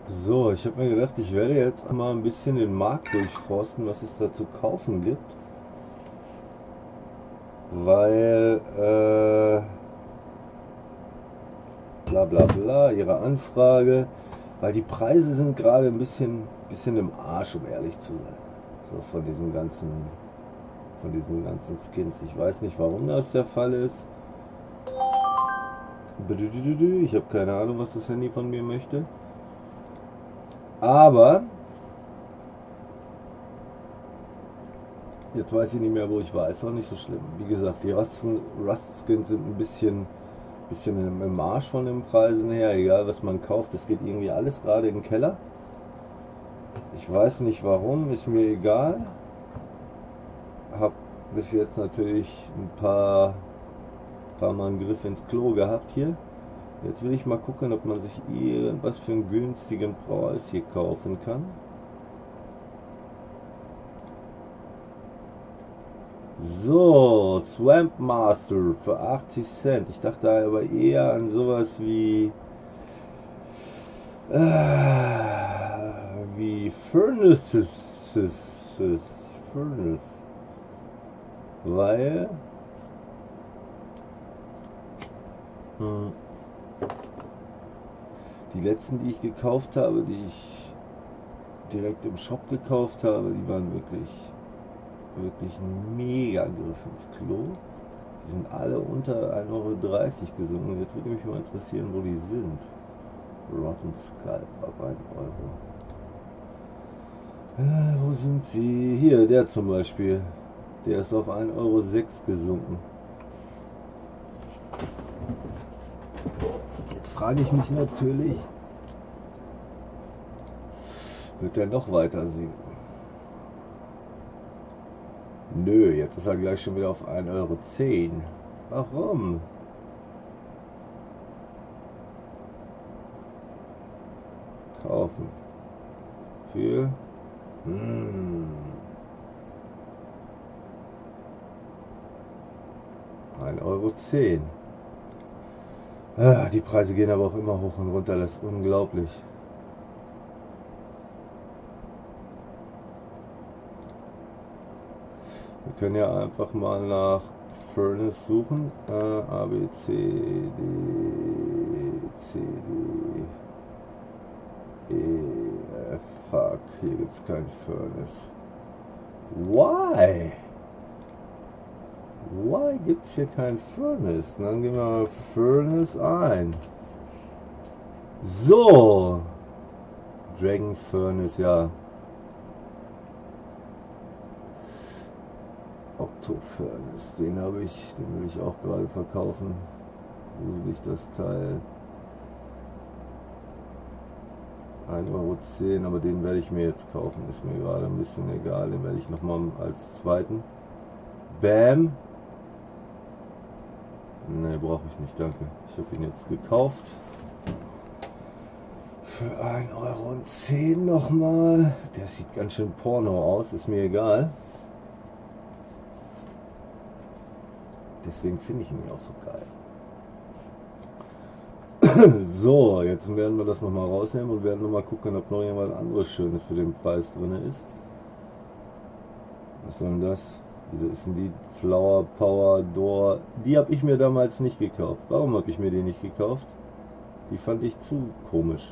So, ich habe mir gedacht, ich werde jetzt mal ein bisschen den Markt durchforsten, was es da zu kaufen gibt. Weil, bla bla bla, Ihre Anfrage. Weil die Preise sind gerade ein bisschen im Arsch, um ehrlich zu sein. So von diesen ganzen Skins. Ich weiß nicht, warum das der Fall ist. Ich habe keine Ahnung, was das Handy von mir möchte. Aber jetzt weiß ich nicht mehr, wo ich war. Ist auch nicht so schlimm. Wie gesagt, die Rust-Skins sind ein bisschen im Arsch von den Preisen her. Egal, was man kauft, es geht irgendwie alles gerade in den Keller. Ich weiß nicht warum, ist mir egal. Hab bis jetzt natürlich ein paar Mal einen Griff ins Klo gehabt hier. Jetzt will ich mal gucken, ob man sich irgendwas für einen günstigen Preis hier kaufen kann. So, Swamp Master für 80 Cent. Ich dachte aber eher an sowas wie Furnace. Weil die letzten, die ich gekauft habe, die ich direkt im Shop gekauft habe, die waren wirklich ein mega Griff ins Klo. Die sind alle unter 1,30 € gesunken. Jetzt würde mich mal interessieren, wo die sind. Rotten Skull ab 1 €. Wo sind sie? Hier, der zum Beispiel. Der ist auf 1,06 € gesunken. Jetzt frage ich mich natürlich, wird der noch weiter sinken? Nö, jetzt ist er gleich schon wieder auf 1,10 €. Warum? Kaufen. Für 1,10 €. Die Preise gehen aber auch immer hoch und runter, das ist unglaublich. Wir können ja einfach mal nach Furnace suchen. A, B, C, D, C, D, E, F, fuck, hier gibt es kein Furnace. Why? Why gibt es hier kein Furnace? Dann gehen wir mal Furnace ein. So. Dragon Furnace, ja. Octo-Furnace, den will ich auch gerade verkaufen. Gruselig das Teil. 1,10 €, aber den werde ich mir jetzt kaufen. Ist mir gerade ein bisschen egal. Den werde ich nochmal als zweiten. Bam! Ne, brauche ich nicht, danke. Ich habe ihn jetzt gekauft. Für 1,10 € nochmal. Der sieht ganz schön porno aus, ist mir egal. Deswegen finde ich ihn ja auch so geil. So, jetzt werden wir das nochmal rausnehmen und werden nochmal gucken, ob noch jemand anderes Schönes für den Preis drin ist. Was soll denn das? Wieso ist denn die Flower Power Door? Die habe ich mir damals nicht gekauft. Warum habe ich mir die nicht gekauft? Die fand ich zu komisch.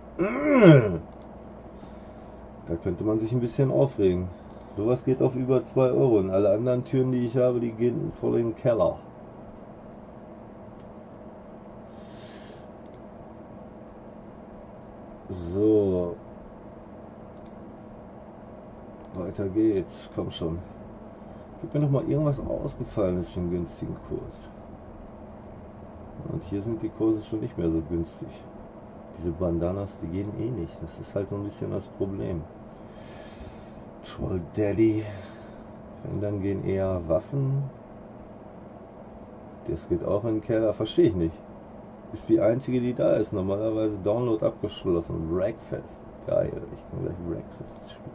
Da könnte man sich ein bisschen aufregen. Sowas geht auf über 2 € und alle anderen Türen, die ich habe, die gehen voll in den Keller. So. Weiter geht's. Komm schon. Gib mir noch mal irgendwas Ausgefallenes für einen günstigen Kurs. Und hier sind die Kurse schon nicht mehr so günstig. Diese Bandanas, die gehen eh nicht. Das ist halt so ein bisschen das Problem. Troll Daddy. Wenn, dann gehen eher Waffen. Das geht auch in den Keller. Verstehe ich nicht. Ist die einzige, die da ist. Normalerweise Download abgeschlossen. Wreckfest. Geil. Ich kann gleich Wreckfest spielen.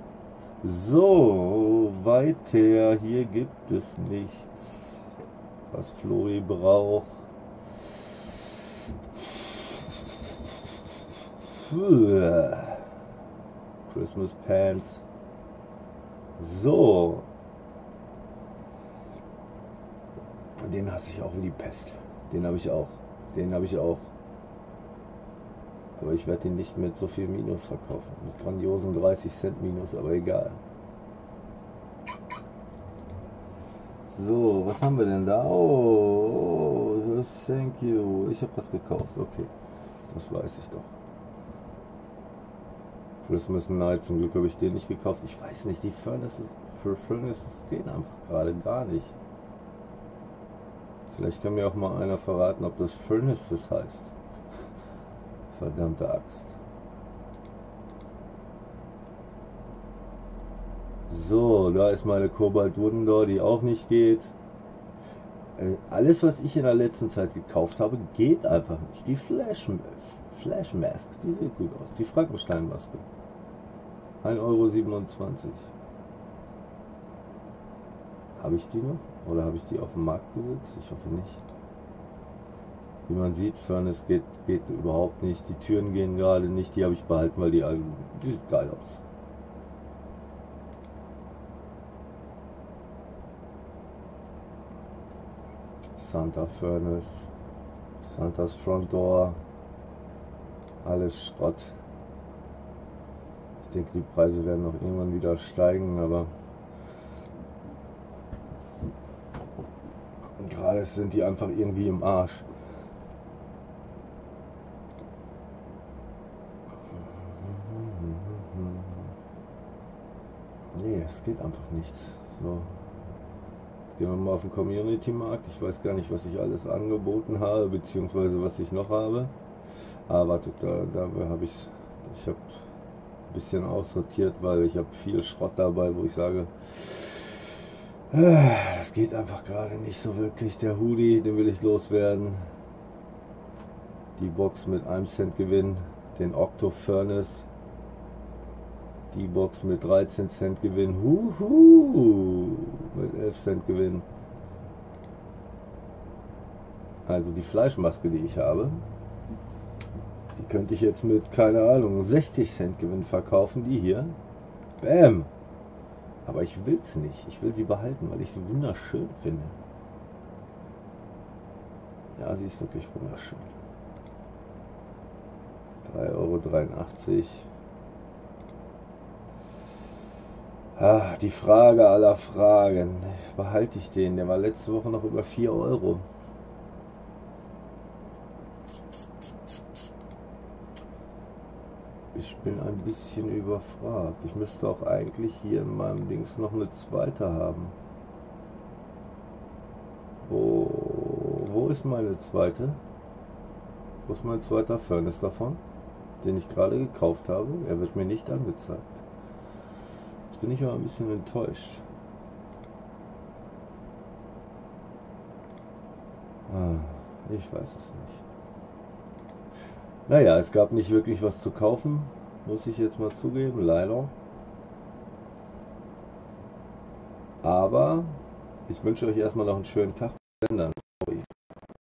So, weiter. Hier gibt es nichts. Was Flori braucht. Christmas Pants. So. Den hasse ich auch wie die Pest. Den habe ich auch. Den habe ich auch. Aber ich werde ihn nicht mit so viel Minus verkaufen. Mit grandiosen 30 Cent Minus, aber egal. So, was haben wir denn da? Oh, thank you. Ich habe was gekauft. Okay, das weiß ich doch. Christmas Night, zum Glück habe ich den nicht gekauft. Ich weiß nicht, die Furnaces gehen einfach gerade gar nicht. Vielleicht kann mir auch mal einer verraten, ob das Furnaces heißt. Verdammte Axt. So, da ist meine Cobalt Wonder, die auch nicht geht. Alles, was ich in der letzten Zeit gekauft habe, geht einfach nicht. Die Flash Mask, die sieht gut aus. Die Frankenstein Maske. 1,27 €. Habe ich die noch? Oder habe ich die auf dem Markt gesetzt? Ich hoffe nicht. Wie man sieht, Furnace geht überhaupt nicht. Die Türen gehen gerade nicht. Die habe ich behalten, weil die sieht geil aus. Santa Furnace, Santas Front Door, alles Schrott. Ich denke, die Preise werden noch irgendwann wieder steigen, aber gerade sind die einfach irgendwie im Arsch. Nee, es geht einfach nichts. So. Gehen wir mal auf den Community-Markt. Ich weiß gar nicht, was ich alles angeboten habe, beziehungsweise was ich noch habe. Ah, wartet, da habe ich habe ein bisschen aussortiert, weil ich habe viel Schrott dabei, wo ich sage, das geht einfach gerade nicht so wirklich. Der Hoodie, den will ich loswerden. Die Box mit 1 Cent Gewinn, den Octo Furnace. Die Box mit 13 Cent Gewinn, mit 11 Cent Gewinn. Also die Fleischmaske, die ich habe, die könnte ich jetzt mit, keine Ahnung, 60 Cent Gewinn verkaufen, die hier. Bam! Aber ich will es nicht, ich will sie behalten, weil ich sie wunderschön finde. Ja, sie ist wirklich wunderschön. 3,83 €. Ah, die Frage aller Fragen. Behalte ich den? Der war letzte Woche noch über 4 €. Ich bin ein bisschen überfragt. Ich müsste auch eigentlich hier in meinem Dings noch eine zweite haben. Wo ist meine zweite? Wo ist mein zweiter Furnace davon? Den ich gerade gekauft habe? Er wird mir nicht angezeigt. Bin ich aber ein bisschen enttäuscht. Ich weiß es nicht. Naja, es gab nicht wirklich was zu kaufen, muss ich jetzt mal zugeben, leider. Aber ich wünsche euch erstmal noch einen schönen Tag.